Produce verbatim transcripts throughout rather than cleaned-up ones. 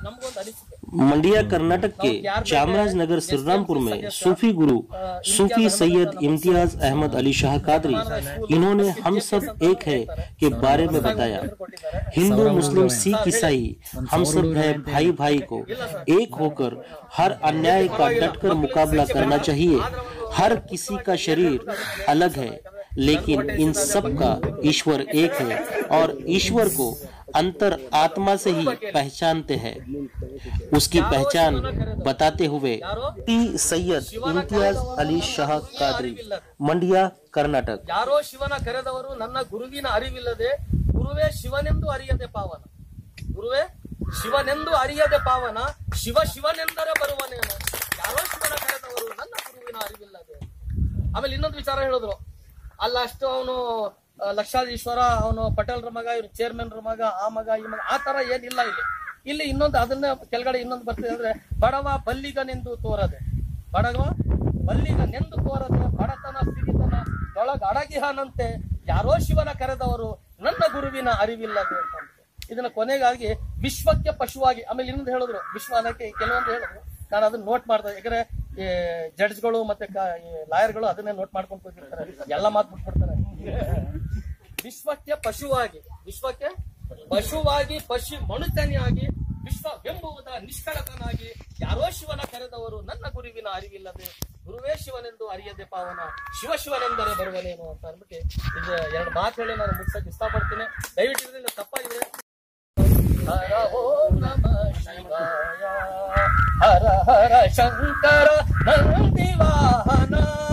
मंडिया कर्नाटक के चामराजनगर श्रीरामपुर में सूफी गुरु सूफी सैयद इम्तियाज अहमद अली शाह कादरी, इन्होंने हम सब एक है के बारे में बताया। हिंदू मुस्लिम सिख ईसाई हम सब है भाई भाई को एक होकर हर अन्याय का डटकर मुकाबला करना चाहिए। हर किसी का शरीर अलग है लेकिन इन सब का ईश्वर एक है और ईश्वर को अंतर आत्मा से ही पहचानते हैं। उसकी पहचान बताते हुए टी सैयद इम्तियाज अली शाह कादरी, ಮಂಡ್ಯ ಕರ್ನಾಟಕ। ಯಾರೋ ಶಿವನ ಕರೆದವರು ನನ್ನ ಗುರುವಿನ ಅರಿವಿಲ್ಲದೆ ಗುರುವೇ ಶಿವನೆಂದು ಅರಿಯದೆ ಪಾವನ, ಗುರುವೇ ಶಿವನೆಂದು ಅರಿಯದೆ ಪಾವನ, ಶಿವ ಶಿವನೆಂದರೆ ಬರುವನೇನು, ಯಾರೋ ಶಿವನ ಕರೆದವರು ನನ್ನ ಗುರುವಿನ ಅರಿವಿಲ್ಲದೆ। ಆಮೇಲೆ ಇನ್ನೊಂದು ವಿಚಾರ ಹೇಳಿದ್ರು, ಅಲ್ಲ ಅಷ್ಟು ಅವನು ಲಕ್ಷಾಧೀಶ್ವರ, ಅವನು ಪಟೇಲ್ರ ಮಗ, ಇವ್ರು ಚೇರ್ಮನ್ ಮಗ, ಆ ಮಗ ಈ ಮಗ, ಆ ತರ ಏನಿಲ್ಲ ಇಲ್ಲಿ। ಇಲ್ಲಿ ಇನ್ನೊಂದು ಅದನ್ನ ಕೆಳಗಡೆ ಇನ್ನೊಂದು ಬರ್ತದೆ ಅಂದ್ರೆ, ಬಡವ ಬಲ್ಲಿಗನೆಂದು ತೋರದೆ, ಬಡವ ಬಲ್ಲಿಗನೆಂದು ತೋರದೆ ಬಡತನ ಸಿರಿತನ ತೊಳಗ ಅಡಗಿಹನಂತೆ ಯಾರೋ ಶಿವನ ಕರೆದವರು ನನ್ನ ಗುರುವಿನ ಅರಿವಿಲ್ಲದೆ ಅಂತ। ಇದನ್ನ ಕೊನೆಗಾಗಿ ವಿಶ್ವಕ್ಕೆ ಪಶುವಾಗಿ, ಆಮೇಲೆ ಇನ್ನೊಂದು ಹೇಳಿದ್ರು, ವಿಶ್ವ ಅದಕ್ಕೆ ಕೆಲವೊಂದು ಹೇಳಿದ್ರು, ನಾನು ಅದನ್ನ ನೋಟ್ ಮಾಡ್ದೆ, ಯಾಕಂದ್ರೆ ಜಡ್ಜ್ಗಳು ಮತ್ತೆ ಲಾಯರ್ಗಳು ಅದನ್ನೇ ನೋಟ್ ಮಾಡ್ಕೊಂಡು ಕೂತಿರ್ತಾರೆ, ಎಲ್ಲ ಮಾತು ಬಿಟ್ಬಿಡ್ತಾರೆ। ವಿಶ್ವಕ್ಕೆ ಪಶುವಾಗಿ, ವಿಶ್ವಕ್ಕೆ ಪಶುವಾಗಿ ಪಶು ಮನುಷ್ಯನಿಯಾಗಿ ವಿಶ್ವವೆಂಬುವುದ ನಿಷ್ಕಳಕನಾಗಿ ಯಾರೋ ಶಿವನ ಕರೆದವರು ನನ್ನ ಗುರುವಿನ ಅರಿವಿಲ್ಲದೆ ಗುರುವೇ ಶಿವನೆಂದು ಅರಿಯದೆ ಪಾವನ, ಶಿವ ಶಿವನೆಂದರೆ ಬರುವನೇನು ಅಂತ ಅಂದ್ಬಿಟ್ಟು ಇದು ಎರಡು ಮಾತು ಹೇಳಿ ನಾನು ಮುಗಿಸಕ್ಕೆ ಇಷ್ಟಪಡ್ತೀನಿ। ದಯವಿಟ್ಟು ಇದರಿಂದ ತಪ್ಪಾಗಿದೆ। ಹರ ಓಂ ನಮಃ ಶಿವಾಯ, ಹರ ಹರ ಶಂಕರ ನಂದಿ ವಾಹನ,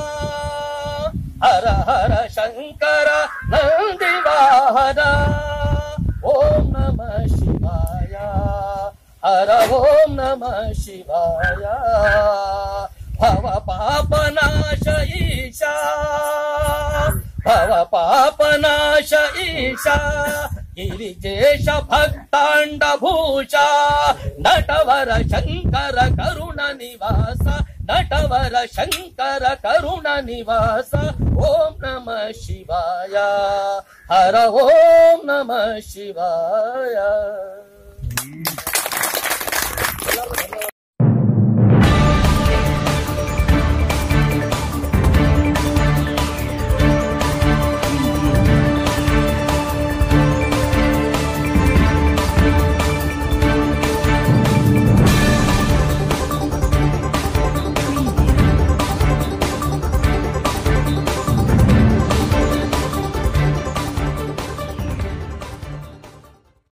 ಹರ ಹರ ಶಂಕರ ನಂದಿ ವಾಹನ, ಓಂ ನಮಃ ಶಿವಾಯ, ಹರ ಓಂ ನಮಃ ಶಿವಾಯ, ಭವ ಪಾಪನಾಶ ಈಶಾ, ಭವ ಪಾಪನಾಶ ಈಶಾ, ಗಿರಿಜೇಶ ಭಕ್ತಾಂಡ ಭೂಷ, ನಟವರ ಶಂಕರ ಕರುಣ ನಿವಾಸ, ನಟವರ ಶಂಕರ ಕರುಣ ನಿವಾಸ, ಓಂ ನಮಃ ಶಿವಾಯ, ಹರ ಓಂ ನಮಃ ಶಿವಾಯ।